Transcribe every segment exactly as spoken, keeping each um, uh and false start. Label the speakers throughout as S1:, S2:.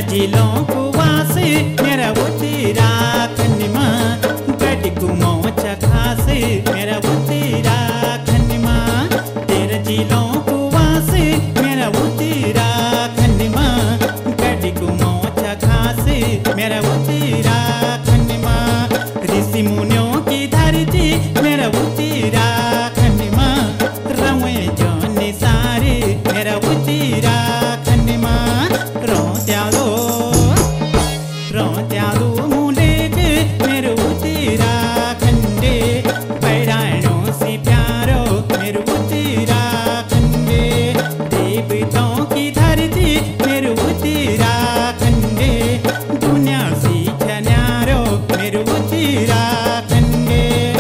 S1: जिलों को वासे मेरा उत्तराखंड माँ गढ़ कुमाऊं खासे मेरा उत्तराखंड माँ तेरे जिलों को वासे मेरा उत्तराखंड माँ गढ़ कुमाऊं खासे मेरा उत्तराखंड माँ ऋषि मुनियों की धरती मेरा उत्तराखंड माँ रवे जाने सारे मेरा उत्तराखंड माँ रोत्यालो रोत्यालो मुलेक मेरे उत्तराखंडे पैरानों से प्यारो मेरे उत्तराखंडे देवताओं की धरती मेरे उत्तराखंडे दुनिया से न्यारो मेरे उत्तराखंडे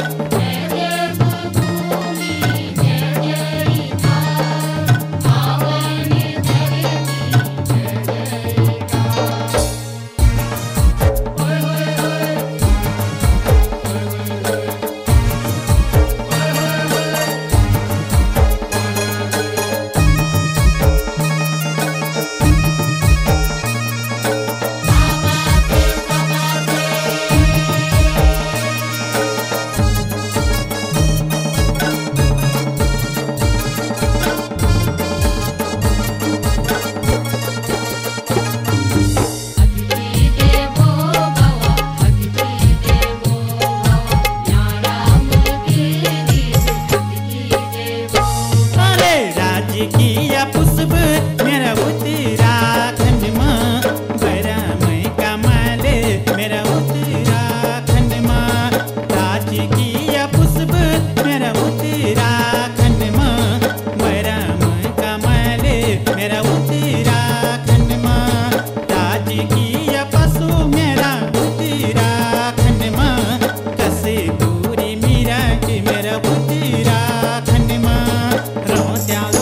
S1: किया पुष्प मेरा उत्तराखंड माँ बड़ा मैं कमाले मेरा उत्तराखंड माँ राज किया पुष्प मेरा उत्तराखंड माँ बड़ा मैं कमाले मेरा उत्तराखंड माँ राज किया पशु मेरा उत्तराखंड माँ कसे दूरी मीरा की मेरा उत्तराखंड माँ रोत्यालो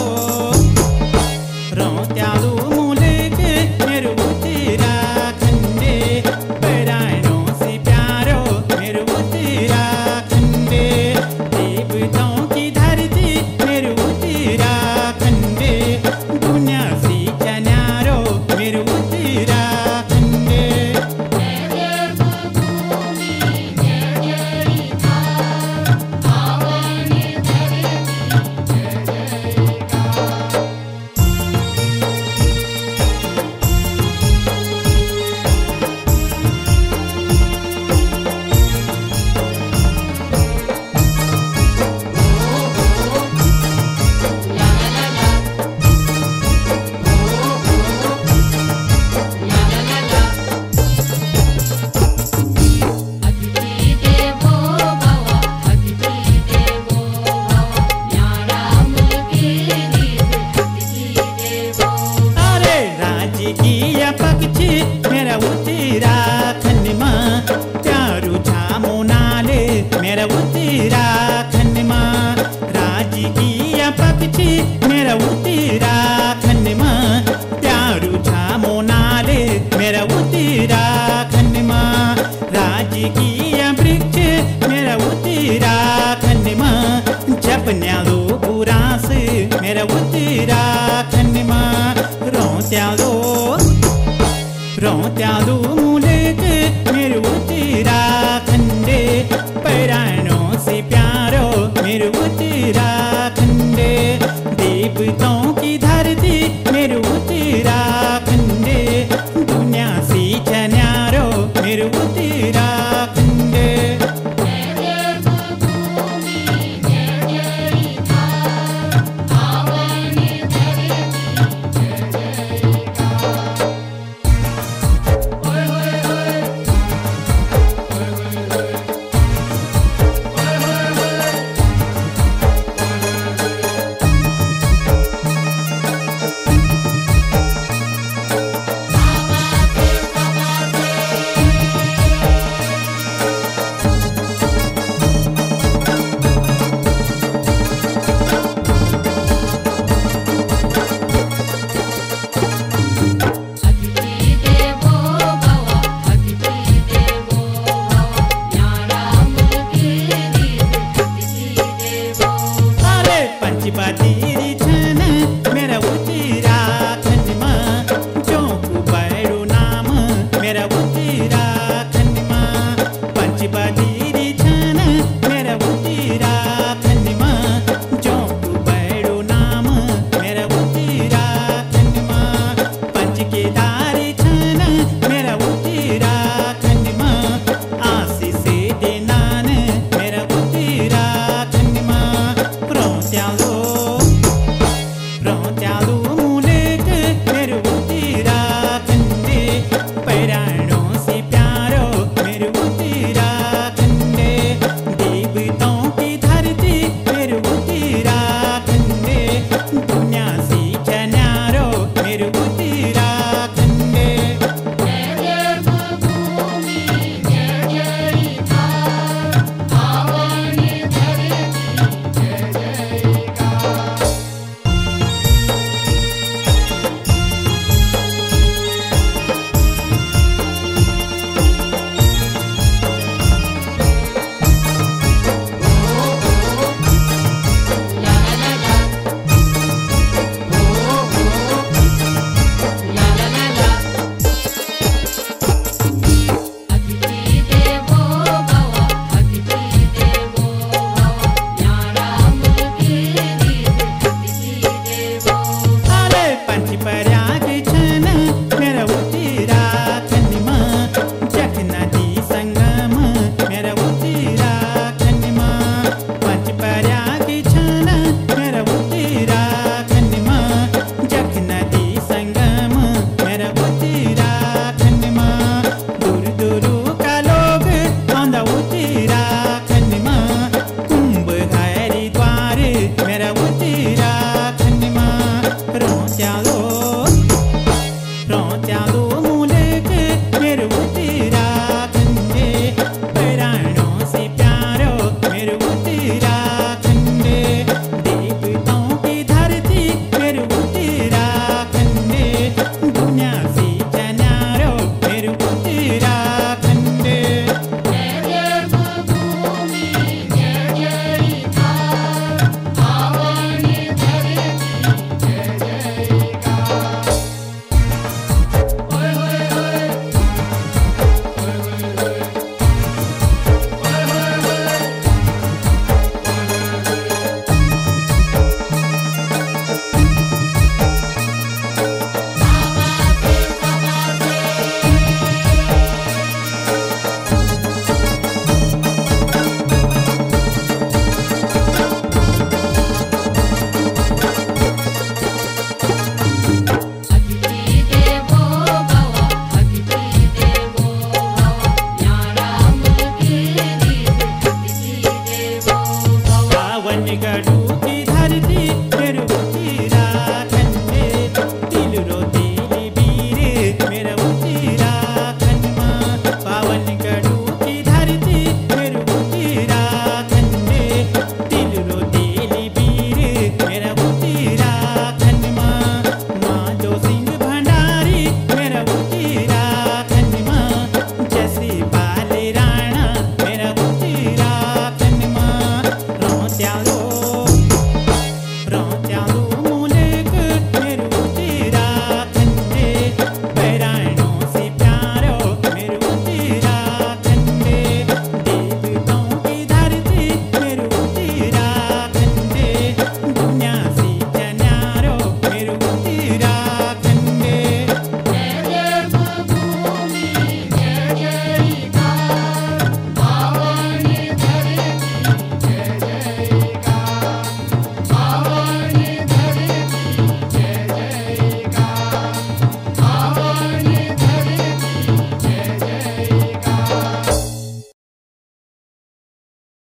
S1: रोत्यालो मुलेक मेरे उत्तराखंडे पैरानों से प्यारो मेरे उत्तराखंडे देवताओं की धरती मेरे उत्तराखंडे दुनिया से न्यारो मेरे उत्तराखंडे किया पक्षी मेरा उत्तराखंड माँ प्यारू छामो नाले मेरा उत्तराखंड माँ राज किया पक्षी मेरा उत्तराखंड माँ प्यारू छामो नाले मेरा उत्तराखंड माँ राज किया वृक्ष मेरा उत्तराखंड माँ जपन्यालो बुरास मेरा उत्तराखंड माँ रोत्यालो रोत्यालो मुलेक मेरे उत्तराखंडे पैरानों से प्यारो मेरे उत्तराखंडे देवताओं की धरती मेरे उत्तराखंडे दुनिया से न्यारो मेरे उत्तराखंडे
S2: Oh
S1: पंच पर्या